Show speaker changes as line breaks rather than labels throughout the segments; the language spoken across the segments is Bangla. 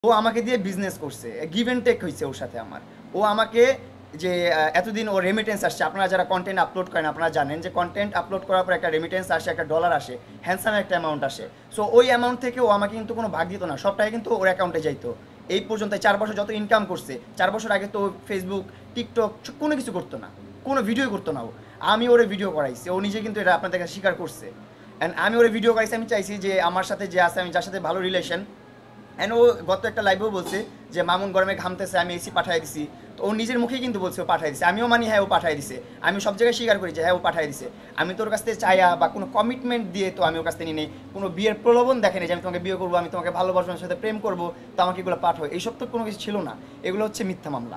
ও আমাকে দিয়ে বিজনেস করছে, গিভ অ্যান্ড টেক হয়েছে ওর সাথে আমার। ও আমাকে যে এতদিন ও রেমিটেন্স আসছে, আপনারা যারা কন্টেন্ট আপলোড করেন আপনারা জানেন যে কন্টেন্ট আপলোড করার পর একটা রেমিটেন্স আসে, একটা ডলার আসে, হ্যান্ডসাম একটা অ্যামাউন্ট আসে। সো ওই অ্যামাউন্ট থেকে ও আমাকে কিন্তু কোনো ভাগ দিত না, সবটাই কিন্তু ওর অ্যাকাউন্টে যাইতো। এই পর্যন্ত 4 বছর যত ইনকাম করছে, 4 বছর আগে তো ফেসবুক, টিকটক কোনো কিছু করতো না, কোনো ভিডিও করতো না ও। আমি ওরে ভিডিও করাইছি, ও নিজে কিন্তু এটা আপনাদের কাছে স্বীকার করছে। অ্যান্ড আমি ওরে ভিডিও করাইছি, আমি চাইছি যে আমার সাথে যে আছে, আমি যার সাথে ভালো রিলেশন। অ্যান্ড ও গত একটা লাইভেও বলছে যে মামুন গরমে ঘামতেছে, আমি এসি পাঠাই দিছি। তো ও নিজের মুখেই কিন্তু বলছে ও পাঠাই দিছে, আমিও মানি হ্যাঁ ও পাঠাই দিছে। আমি সব জায়গায় স্বীকার করি যে হ্যাঁ ও পাঠাই দিছে। আমি তোর কাছ থেকে চাইয়া বা কোনো কমিটমেন্ট দিয়ে তো আমি ওর কাছ থেকে নিই নেই, কোনো বিয়ের প্রলোভন দেখেনি যে আমি তোমাকে বিয়ে করবো, আমি তোমাকে ভালোবাসবো, আমার সাথে প্রেম করবো, তো আমাকে এগুলো পাঠাও, এইসব তো কোনো কিছু ছিল না। এগুলো হচ্ছে মিথ্যা মামলা।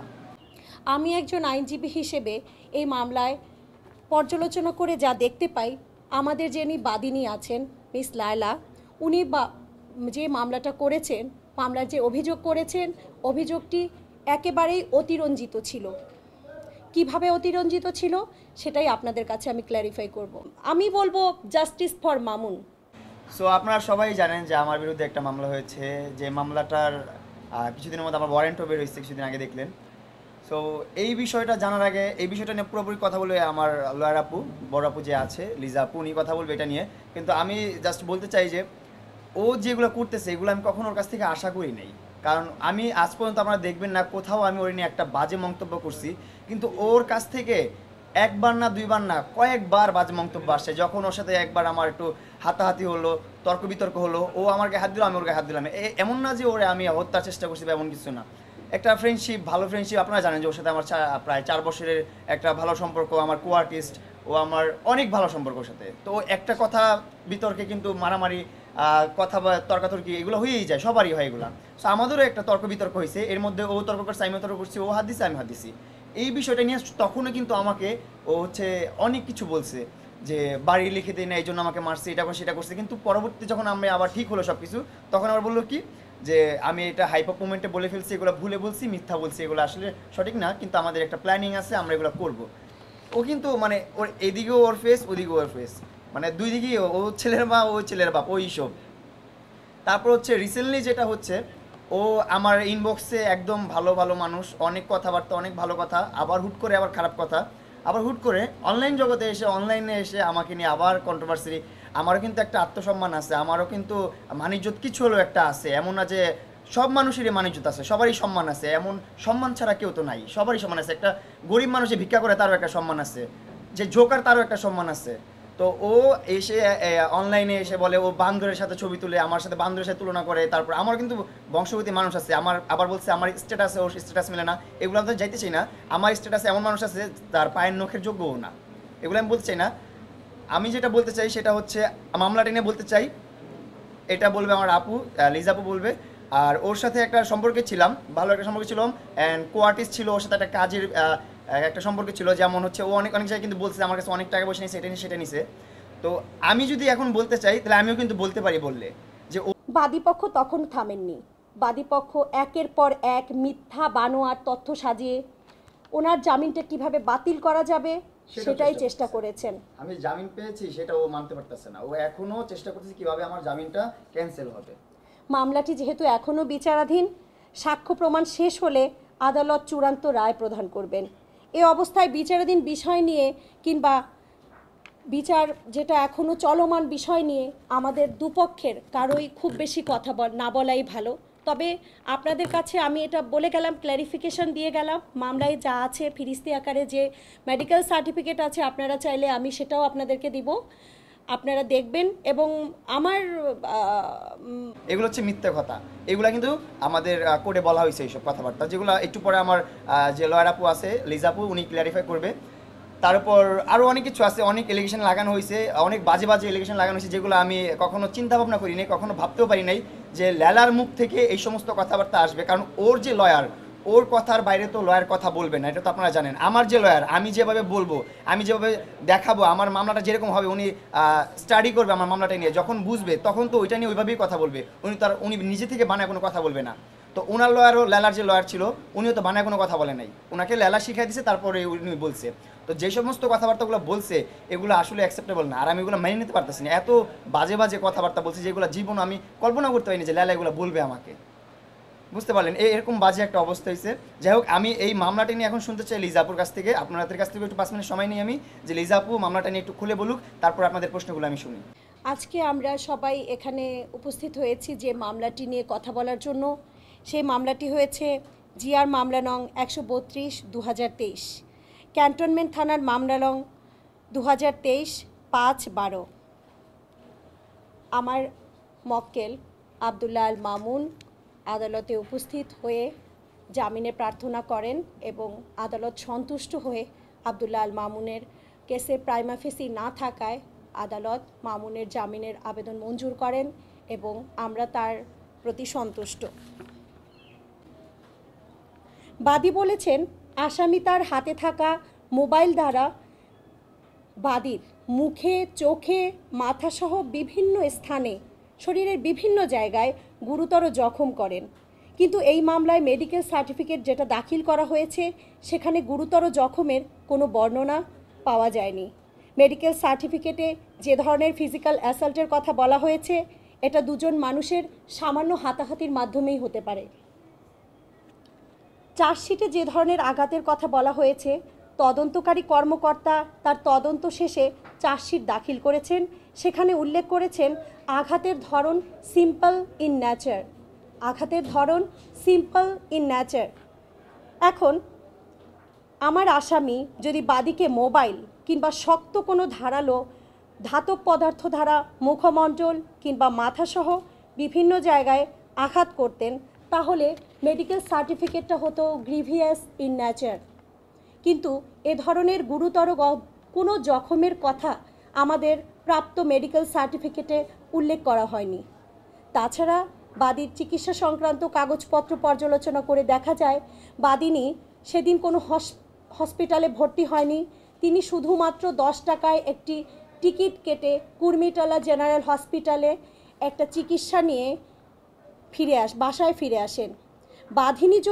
আমি একজন আইনজীবী হিসেবে এই মামলায় পর্যালোচনা করে যা দেখতে পাই, আমাদের যিনি বাদীনি আছেন মিস লায়লা, উনি যে মামলাটা করেছেন, মামলার যে অভিযোগ করেছেন, অভিযোগটি একেবারেই অতিরঞ্জিত ছিল। কিভাবে অতিরঞ্জিত ছিল সেটাই আপনাদের কাছে আমি ক্ল্যারিফাই করব। আমি বলবো জাস্টিস ফর মামুন।
সো আপনারা সবাই জানেন যে আমার বিরুদ্ধে একটা মামলা হয়েছে, যে মামলাটার কিছুদিনের মধ্যে আমার ওয়ারেন্টও বের হয়েছে, কিছুদিন আগে দেখলেন। সো এই বিষয়টা জানার আগে, এই বিষয়টা নিয়ে পুরোপুরি কথা বলবে আমার লয়ার আপু, বড় আপু যে আছে লিজা আপু, উনি কথা বলবে এটা নিয়ে। কিন্তু আমি জাস্ট বলতে চাই যে ও যেগুলো করতেছে এগুলো আমি কখনো ওর কাছ থেকে আশা করি নাই। কারণ আমি আজ পর্যন্ত আপনারা দেখবেন না কোথাও আমি ওর নিয়ে একটা বাজে মন্তব্য করছি, কিন্তু ওর কাছ থেকে একবার না দুইবার না কয়েকবার বাজে মন্তব্য আসছে। যখন ওর সাথে একবার আমার একটু হাতাহাতি হলো, তর্ক বিতর্ক হলো, ও আমার গায়ে হাত দিল, আমি ওর গায়ে হাত দিলাম, এমন না যে ওরে আমি হত্যার চেষ্টা করছি বা এমন কিছু না। একটা ফ্রেন্ডশিপ, ভালো ফ্রেন্ডশিপ, আপনারা জানেন যে ওর সাথে আমার প্রায় 4 বছরের একটা ভালো সম্পর্ক, আমার কো আর্টিস্ট, ও আমার অনেক ভালো সম্পর্ক ওর সাথে। তো একটা কথা বিতর্কে কিন্তু মারামারি, কথা বা তর্কাতর্কি এগুলো হয়েই যায়, সবারই হয় এগুলো। সো আমাদেরও একটা তর্ক বিতর্ক হয়েছে, এর মধ্যে ও তর্ক করছে, আমি তর্ক করছি, ও হাত দিছে, আমি হাত দিছি। এই বিষয়টা নিয়ে তখনও কিন্তু আমাকে ও হচ্ছে অনেক কিছু বলছে, যে বাড়ি লিখে দিই না এই জন্য আমাকে মারছে, এটা করছে সেটা করছে। কিন্তু পরবর্তী যখন আমি আবার ঠিক হলো সব কিছু, তখন আবার বললো কি যে আমি এটা হাইপার মোমেন্টে বলে ফেলছি, এগুলো ভুলে বলছি, মিথ্যা বলছি, এগুলো আসলে সঠিক না, কিন্তু আমাদের একটা প্ল্যানিং আছে, আমরা এগুলো করব। ও কিন্তু মানে ওর এদিকেও ওর ফেস, ওদিকেও ওর ফেস, মানে দুই দিকেই ও ছেলের মা, ও ছেলের বাপ, ওই সব। তারপর হচ্ছে রিসেন্টলি যেটা হচ্ছে, ও আমার ইনবক্সে একদম ভালো ভালো মানুষ, অনেক কথাবার্তা, অনেক ভালো কথা, আবার হুট করে আবার খারাপ কথা, আবার হুট করে অনলাইন জগতে এসে, অনলাইনে এসে আমাকে নিয়ে আবার কন্ট্রোভার্সি। আমারও কিন্তু একটা আত্মসম্মান আছে, আমারও কিন্তু মানিজ্যত কিছু হলেও একটা আছে, এমন না যে সব মানুষেরই মানিজ্যত আছে, সবারই সম্মান আছে, এমন সম্মান ছাড়া কেউ তো নাই, সবারই সম্মান আছে। একটা গরিব মানুষ যে ভিক্ষা করে তারও একটা সম্মান আছে, যে জোকার তারও একটা সম্মান আছে। তো ও এসে অনলাইনে এসে বলে ও বান্দরের সাথে ছবি তুলে, আমার সাথে বান্দরের সাথে তুলনা করে। তারপর আমার কিন্তু বংশগতি মানুষ আছে, আমার আবার বলছে আমার স্ট্যাটাসে ওর স্ট্যাটাস মেলে না, এগুলো আমি তো যাইতে চাই না। আমার স্ট্যাটাসে এমন মানুষ আছে তার পায়ের নখের যোগ্যও না, এগুলো আমি বলতে চাই না। আমি যেটা বলতে চাই সেটা হচ্ছে, মামলাটা নিয়ে বলতে চাই, এটা বলবে আমার আপু, লিজা আপু বলবে। আর ওর সাথে একটা সম্পর্কে ছিলাম, ভালো একটা সম্পর্কে ছিলাম, অ্যান্ড কো আর্টিস্ট ছিল, ওর সাথে একটা কাজের একটা সম্পর্কে ছিল। যেমন হচ্ছে ও অনেক অনেক জায়গায় কিন্তু বলছে আমার কাছে অনেক টাকা পয়সা নিয়েছে, এটা নিয়ে সেটা নিছে। তো আমি যদি এখন বলতে চাই তাহলে আমিও কিন্তু বলতে পারি, বললে যে ও
বাদীপক্ষ তখন থামেননি। বাদীপক্ষ একের পর এক মিথ্যা বানোয়ার তথ্য সাজিয়ে ওনার জামিনটা কিভাবে বাতিল করা যাবে সেটাই চেষ্টা করেছেন।
আমি জামিন পেয়েছি সেটা ও মানতে পারতেছে না, ও এখনো চেষ্টা করতেছে কিভাবে আমার জামিনটা ক্যান্সেল হবে।
মামলাটি যেহেতু এখনও বিচারাধীন, সাক্ষ্য প্রমাণ শেষ হলে আদালত চূড়ান্ত রায় প্রদান করবেন। এ অবস্থায় বিচারাধীন বিষয় নিয়ে কিংবা বিচার যেটা এখনও চলমান বিষয় নিয়ে আমাদের দুপক্ষের কারোই খুব বেশি কথা না বলাই ভালো। তবে আপনাদের কাছে আমি এটা বলে গেলাম, ক্ল্যারিফিকেশন দিয়ে গেলাম, মামলায় যা আছে ফিরিস্তি আকারে যে মেডিকেল সার্টিফিকেট আছে, আপনারা চাইলে আমি সেটাও আপনাদেরকে দিব, আপনারা দেখবেন। এবং আমার
এগুলো হচ্ছে মিথ্যা কথা, এগুলো কিন্তু আমাদের কোর্টে বলা হয়েছে এইসব কথাবার্তা, যেগুলো একটু পরে আমার যে লয়ার আপু আছে লিজা আপু, উনি ক্ল্যারিফাই করবে। তারপর আরও অনেক কিছু আছে, অনেক এলিগেশন লাগানো হয়েছে, অনেক বাজে বাজে এলিগেশন লাগানো হয়েছে, যেগুলো আমি কখনো চিন্তা ভাবনা করি নাই, কখনো ভাবতেও পারি নাই যে লেলার মুখ থেকে এই সমস্ত কথাবার্তা আসবে। কারণ ওর যে লয়ার, ওর কথার বাইরে তো লয়ার কথা বলবে না, এটা তো আপনারা জানেন। আমার যে লয়ার, আমি যেভাবে বলবো, আমি যেভাবে দেখাবো, আমার মামলাটা যেরকম হবে, উনি স্টাডি করবে আমার মামলাটা নিয়ে, যখন বুঝবে তখন তো ওইটা নিয়ে ওইভাবেই কথা বলবে। উনি নিজে থেকে বানায় কোনো কথা বলবে না। তো ওনার লয়ারও, লেলার যে লয়ার ছিল, উনিও তো বানায় কোনো কথা বলে নাই, ওনাকে লেলা শিখাই দিছে, তারপরে উনি বলছে। তো যে সমস্ত কথাবার্তাগুলো বলছে এগুলো আসলে অ্যাকসেপ্টেবল না, আর আমি এগুলো মেনে নিতে পারতেছি না। এত বাজে বাজে কথাবার্তা বলছে যেগুলো জীবন আমি কল্পনা করতে পারিনি যে লেলা এগুলো বলবে আমাকে। বুঝতে পারলেন এরকম বাজে একটা অবস্থা হয়েছে। যাই হোক, আমি এই মামলাটা নিয়ে এখন শুনতে চাই লিজা আপুর কাছ থেকে, আপনাদের কাছ থেকে একটু 5 মিনিট সময় নিই আমি, যে লিজা আপু মামলাটা নিয়ে একটু খুলে বলুক, তারপর আপনাদের প্রশ্নগুলো আমি শুনি।
আজকে আমরা সবাই এখানে উপস্থিত হয়েছি যে মামলাটি নিয়ে কথা বলার জন্য। সেই মামলাটি হয়েছে জিআর মামলা নং 132/2023, ক্যান্টনমেন্ট থানার মামলা নং 2023-5-12। আমার মক্কেল আব্দুল্লাহ আল মামুন আদালতে উপস্থিত হয়ে জামিনে প্রার্থনা করেন এবং আদালত সন্তুষ্ট হয়ে আব্দুল্লাহ আল মামুনের কেসে প্রাইমা ফেসি না থাকায় আদালত মামুনের জামিনের আবেদন মঞ্জুর করেন এবং আমরা তার প্রতি সন্তুষ্ট। বাদী বলেছেন, আসামি তার হাতে থাকা মোবাইল দ্বারা বাদীর মুখে, চোখে, মাথাসহ বিভিন্ন স্থানে, শরীরের বিভিন্ন জায়গায় গুরুতর জখম করেন। কিন্তু এই মামলায় মেডিকেল সার্টিফিকেট যেটা দাখিল করা হয়েছে সেখানে গুরুতর জখমের কোনো বর্ণনা পাওয়া যায়নি। মেডিকেল সার্টিফিকেটে যে ধরনের ফিজিক্যাল অ্যাসাল্টের কথা বলা হয়েছে এটা দুজন মানুষের সামান্য হাতাহাতির মাধ্যমেই হতে পারে। চার্জশিটে যে ধরনের আঘাতের কথা বলা হয়েছে, তদন্তকারী কর্মকর্তা তার তদন্ত শেষে চার্জশিট দাখিল করেছেন, সেখানে উল্লেখ করেছেন আঘাতের ধরন সিম্পল ইন নেচার, আঘাতের ধরন সিম্পল ইন নেচার। এখন আমার আসামি যদি বাদীকে মোবাইল কিংবা শক্ত কোনো ধারালো ধাতব পদার্থ দ্বারা মুখমণ্ডল কিংবা মাথাসহ বিভিন্ন জায়গায় আঘাত করতেন তাহলে মেডিকেল সার্টিফিকেটটা হতো গ্রিভিয়াস ইন নেচার। কিন্তু এ ধরনের গুরুতর কোনো জখমের কথা আমাদের প্রাপ্ত মেডিকেল সার্টিফিকেটে উল্লেখ করা হয়নি। তাছাড়া বাদীর চিকিৎসা সংক্রান্ত কাগজপত্র পর্যালোচনা করে দেখা যায় বাদিনী সেদিন কোনো হসপিটালে ভর্তি হয়নি। তিনি শুধুমাত্র 10 টাকায় একটি টিকিট কেটে কুর্মিটলা জেনারেল হসপিটালে একটা চিকিৎসা নিয়ে বাসায় ফিরে আসেন। বাদিনীকে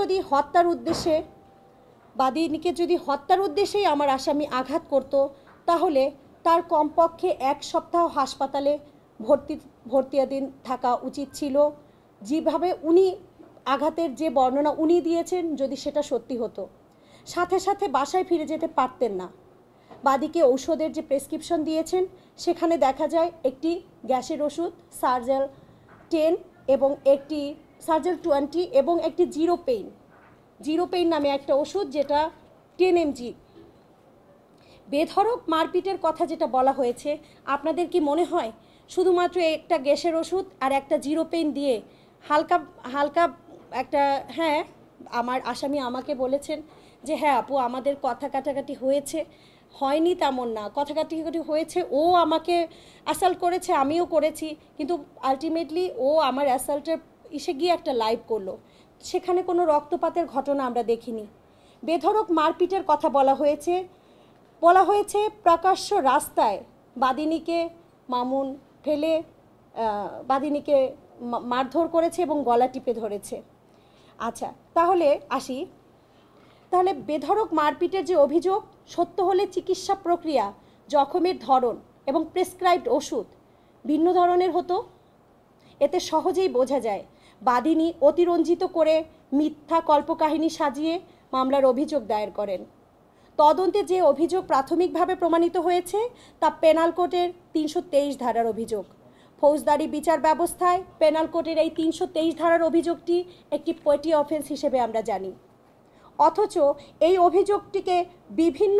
যদি হত্যার উদ্দেশ্যেই আমার আসামি আঘাত করত তাহলে তার কমপক্ষে 1 সপ্তাহ হাসপাতালে ভর্তিয়াধীন থাকা উচিত ছিল। যেভাবে উনি আঘাতের যে বর্ণনা উনি দিয়েছেন যদি সেটা সত্যি হতো, সাথে সাথে বাসায় ফিরে যেতে পারতেন না। বাদীকে ঔষধের যে প্রেসক্রিপশন দিয়েছেন সেখানে দেখা যায় একটি গ্যাসের ওষুধ সার্জেল 10 এবং একটি সার্জেল 20 এবং একটি জিরো পেইন নামে একটা ওষুধ যেটা 10 mg। বেধড়ক মারপিটের কথা যেটা বলা হয়েছে, আপনাদের কি মনে হয় শুধুমাত্র একটা গ্যাসের ওষুধ আর একটা জিরো পেইন দিয়ে হালকা একটা, হ্যাঁ আমার আসামি আমাকে বলেছেন যে হ্যাঁ আপু আমাদের কথা কাটাকাটি হয়েছে, হয়নি তেমন না, কথা কাটাকাটি হয়েছে, ও আমাকে অ্যাসাল্ট করেছে আমিও করেছি, কিন্তু আলটিমেটলি ও আমার অ্যাসাল্টের এসে গিয়ে একটা লাইভ করলো, সেখানে কোনো রক্তপাতের ঘটনা আমরা দেখিনি। বেধড়ক মারপিটের কথা বলা হয়েছে প্রকাশ্য রাস্তায় বাদিনীকে মামুন ফেলে বাদিনীকে মারধর করেছে এবং গলা টিপে ধরেছে। আচ্ছা তাহলে আসি, তাহলে বেধড়ক মারপিটের যে অভিযোগ সত্য হলে চিকিৎসা প্রক্রিয়া, জখমের ধরন এবং প্রেসক্রাইবড ওষুধ ভিন্ন ধরনের হতো। এতে সহজেই বোঝা যায় বাদিনী অতিরঞ্জিত করে মিথ্যা কল্পকাহিনী সাজিয়ে মামলার অভিযোগ দায়ের করেন। তদন্তে যে অভিযোগ প্রাথমিকভাবে প্রমাণিত হয়েছে তা পেনাল কোডের 323 ধারার অভিযোগ। ফৌজদারি বিচার ব্যবস্থায় পেনাল কোডের এই 323 ধারার অভিযোগটি একটি পেটি অফেন্স হিসেবে আমরা জানি। অথচ এই অভিযোগটিকে বিভিন্ন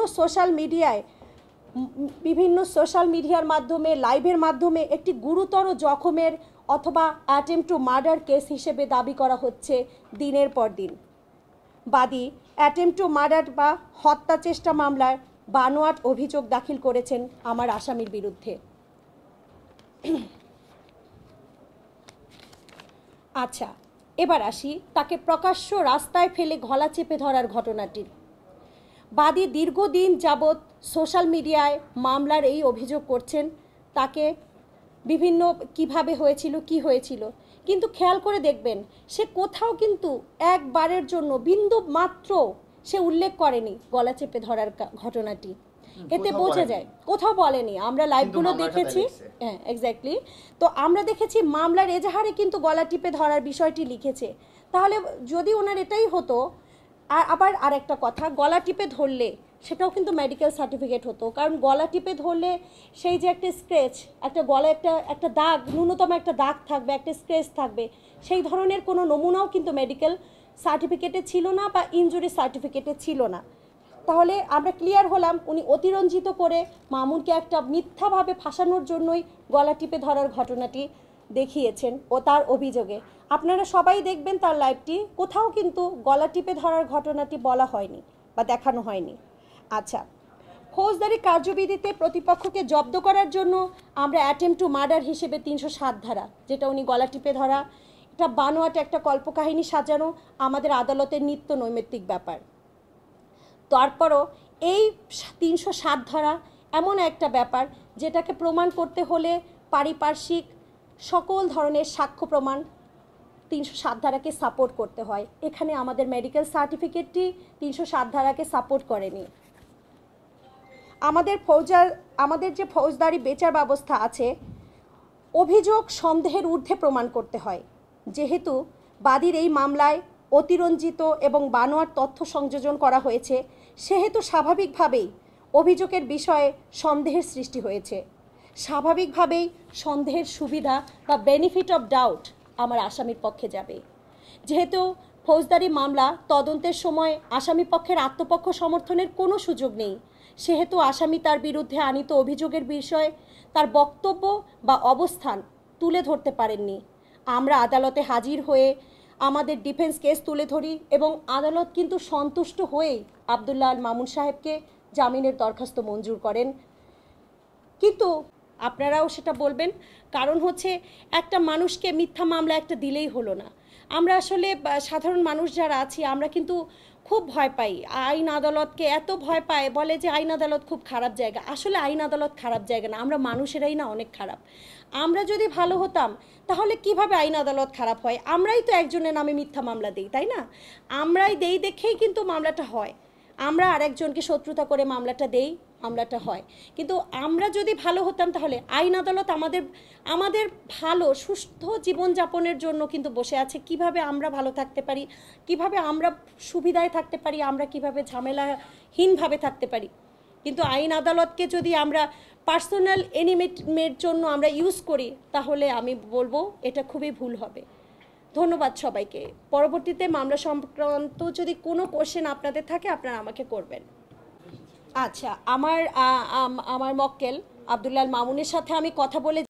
সোশ্যাল মিডিয়ার মাধ্যমে, লাইভের মাধ্যমে একটি গুরুতর জখমের অথবা অ্যাটেম্পট টু মার্ডার কেস হিসেবে দাবি করা হচ্ছে দিনের পর দিন। বাদী অ্যাটেম্পট টু মার্ডার বা হত্যা চেষ্টা মামলার বানোয়াট অভিযোগ দাখিল করেছেন আমার আসামির বিরুদ্ধে। আচ্ছা এবার আসি তাকে প্রকাশ্য রাস্তায় ফেলে গলা চেপে ধরার ঘটনাটির। বাদী দীর্ঘদিন যাবৎ সোশ্যাল মিডিয়ায় মামলার এই অভিযোগ করছেন, তাকে বিভিন্ন কিভাবে হয়েছিল, কি হয়েছিল, কিন্তু খেয়াল করে দেখবেন সে কোথাও কিন্তু একবারের জন্য বিন্দু মাত্র সে উল্লেখ করেনি গলা চেপে ধরার ঘটনাটি। এতে বোঝা যায় কোথাও বলেনি। আমরা লাইভগুলো দেখেছি, হ্যাঁ এক্স্যাক্টলি, তো আমরা দেখেছি মামলার এজাহারে কিন্তু গলা টিপে ধরার বিষয়টি লিখেছে। তাহলে যদি ওনার এটাই হতো, আর আবার আরেকটা কথা, গলা টিপে ধরলে সেটাও কিন্তু মেডিকেল সার্টিফিকেট হতো, কারণ গলা টিপে ধরলে সেই যে একটা স্ক্র্যাচ, একটা গলায় একটা দাগ, ন্যূনতম একটা দাগ থাকবে, একটা স্ক্র্যাচ থাকবে, সেই ধরনের কোনো নমুনাও কিন্তু মেডিকেল সার্টিফিকেটে ছিল না বা ইনজুরি সার্টিফিকেটে ছিল না। তাহলে আমরা ক্লিয়ার হলাম, উনি অতিরঞ্জিত করে মামুনকে একটা মিথ্যাভাবে ফাঁসানোর জন্যই গলা টিপে ধরার ঘটনাটি দেখিয়েছেন ও তার অভিযোগে। আপনারা সবাই দেখবেন তার লাইভটি, কোথাও কিন্তু গলা টিপে ধরার ঘটনাটি বলা হয়নি বা দেখানো হয়নি। আচ্ছা, ফৌজদারি কার্যবিধিতে প্রতিপক্ষকে জব্দ করার জন্য আমরা অ্যাটেম্প টু মার্ডার হিসেবে 307 ধারা, যেটা উনি গলা টিপে ধরা, এটা বানোয়াট একটা কল্পকাহিনী সাজানো আমাদের আদালতের নিত্য নৈমিত্তিক ব্যাপার। তারপরও এই 307 ধারা এমন একটা ব্যাপার যেটাকে প্রমাণ করতে হলে পারিপার্শ্বিক সকল ধরনের সাক্ষ্য প্রমাণ 307 ধারাকে সাপোর্ট করতে হয়। এখানে আমাদের মেডিকেল সার্টিফিকেটটি 307 ধারাকে সাপোর্ট করেনি। আমাদের যে ফৌজদারি বিচার ব্যবস্থা আছে, অভিযোগ সন্দেহের ঊর্ধ্বে প্রমাণ করতে হয়। যেহেতু বাদীর এই মামলায় অতিরঞ্জিত এবং বানোয়াট তথ্য সংযোজন করা হয়েছে, সেহেতু স্বাভাবিকভাবেই অভিযোগের বিষয়ে সন্দেহের সৃষ্টি হয়েছে। স্বাভাবিকভাবেই সন্দেহের সুবিধা বা বেনিফিট অফ ডাউট আমার আসামির পক্ষে যাবে। যেহেতু ফৌজদারি মামলা তদন্তের সময় আসামি পক্ষের আত্মপক্ষ সমর্থনের কোনো সুযোগ নেই, সেহেতু আসামি তার বিরুদ্ধে আনীত অভিযোগের বিষয়ে তার বক্তব্য বা অবস্থান তুলে ধরতে পারেননি। আমরা আদালতে হাজির হয়ে আমাদের ডিফেন্স কেস তুলে ধরি এবং আদালত কিন্তু সন্তুষ্ট হয়েই আব্দুল্লাহ আল মামুন সাহেবকে জামিনের দরখাস্ত মঞ্জুর করেন। কিন্তু আপনারাও সেটা বলবেন, কারণ হচ্ছে একটা মানুষকে মিথ্যা মামলা একটা দিলেই হলো না। আমরা আসলে সাধারণ মানুষ যারা আছি, আমরা কিন্তু খুব ভয় পাই, আইন আদালতকে এত ভয় পায়, বলে যে আইন আদালত খুব খারাপ জায়গা। আসলে আইন আদালত খারাপ জায়গা না, আমরা মানুষেরাই না অনেক খারাপ। আমরা যদি ভালো হতাম তাহলে কিভাবে আইন আদালত খারাপ হয়? আমরাই তো একজনের নামে মিথ্যা মামলা দিই, তাই না? আমরাই দেই দেখেই কিন্তু মামলাটা হয়। আমরা আরেকজনকে শত্রুতা করে মামলাটা দেই, মামলাটা হয়। কিন্তু আমরা যদি ভালো হতাম তাহলে আইন আদালত আমাদের ভালো সুস্থ জীবনযাপনের জন্য কিন্তু বসে আছে। কিভাবে আমরা ভালো থাকতে পারি, কিভাবে আমরা সুবিধায় থাকতে পারি, আমরা কিভাবে ঝামেলাহীনভাবে থাকতে পারি। কিন্তু আইন আদালতকে যদি আমরা পার্সোনাল এনিমির জন্য আমরা ইউজ করি, তাহলে আমি বলবো এটা খুবই ভুল হবে। ধন্যবাদ সবাইকে। পরবর্তীতে মামলা সংক্রান্ত যদি কোনো কোশ্চেন আপনাদের থাকে, আপনারা আমাকে করবেন। আচ্ছা, আমার মক্কেল আব্দুল্লাহ আল মামুনের সাথে আমি কথা বলে